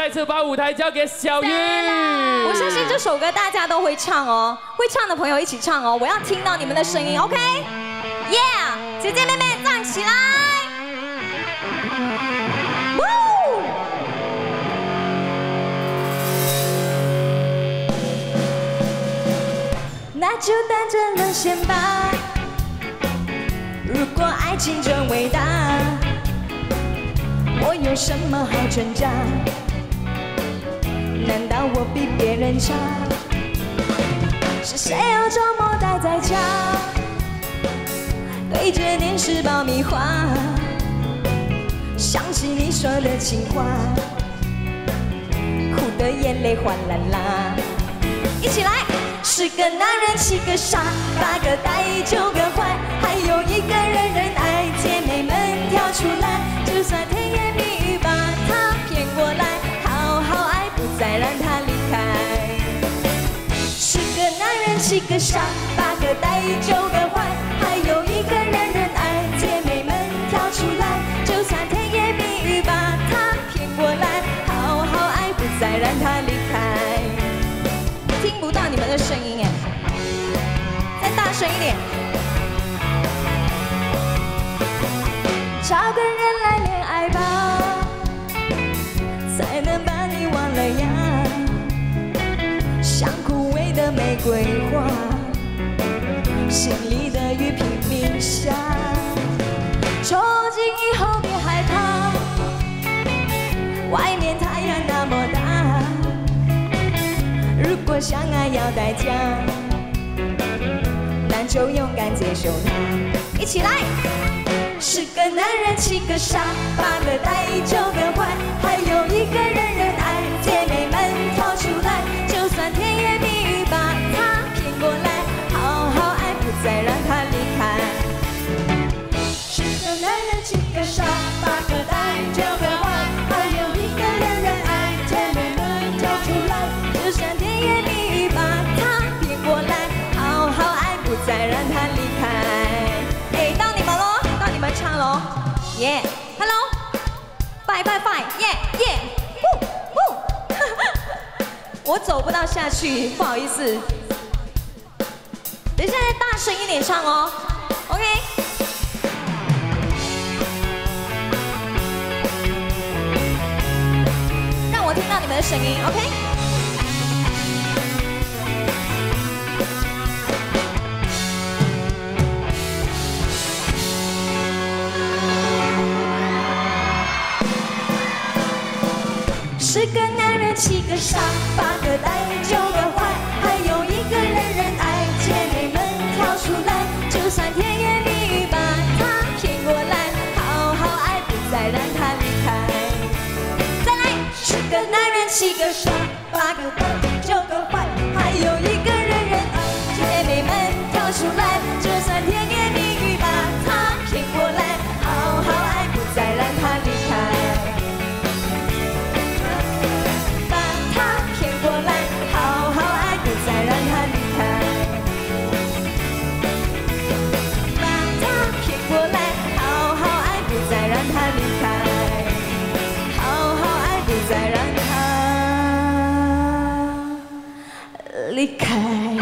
再次把舞台交给小玉。 我相信这首歌大家都会唱哦，会唱的朋友一起唱哦，我要听到你们的声音 ，OK？Yeah， 姐姐妹妹站起来！那就带着沦陷吧。如果爱情真伟大，我有什么好挣扎？难道我比别人差？是谁要周末待在家，对着电视爆米花，想起你说的情话，哭的眼泪哗啦啦。一起来！10个男人7个傻，8个呆9个坏，还有1个人人爱。姐妹们跳出来，就算甜言蜜语把他骗过来，好好爱，不再让他离开。10个男人7个傻，8个呆9个坏，还有1个人人爱。姐妹们跳出来，就算甜言蜜语把他骗过来，好好爱，不再让他离开。听不到你们的声音哎，再大声一点。找个人来恋爱吧，才能把你忘了呀。像枯萎的玫瑰花，心里的雨拼命下。抽筋以后别害怕，外面太阳那么大。如果相爱要代价，那就勇敢接受它。一起来！10个男人7个傻，8个呆9个坏，还有1个人人爱。姐妹们跳出来，就算甜言蜜语把他骗过来，好好爱，不再让他离开。10个男人7个傻，8个呆9个坏，还有1个人人爱。姐妹们跳出来，就算甜言蜜语把他骗过来，好好爱，不再让他离开。哎，到你们喽！你们唱喽，耶 ，Hello， 拜拜拜，耶耶，我走不到下去，不好意思，等一下再大声一点唱哦 ，OK。让我听到你们的声音 ，OK。10个男人7个傻，8个呆9个坏，还有1个人人爱。姐妹们跳出来，就算甜言蜜语把他骗过来，好好爱，不再让他离开。再来，10个男人7个傻，8个呆9个坏，还有1个人人爱。姐妹们跳出来，就算甜言蜜语把他骗过来，好好爱，不再让他离开。离开。